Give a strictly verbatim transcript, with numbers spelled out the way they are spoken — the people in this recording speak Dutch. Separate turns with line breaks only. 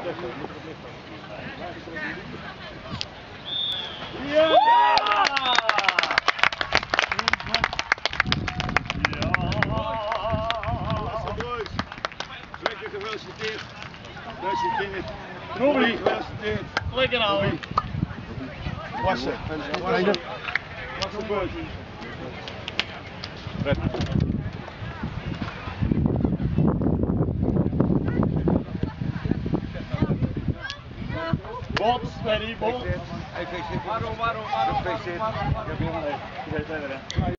Ja!
Lekker gefeliciteerd. Gefeliciteerd.
Robbie.
Gefeliciteerd.
Lekker nou.
Wassen. Wassen. Wassen boos. Red.
Bot, steady, bot.
Waarom, waarom, waarom, waarom, waarom?
Ik heb nog een.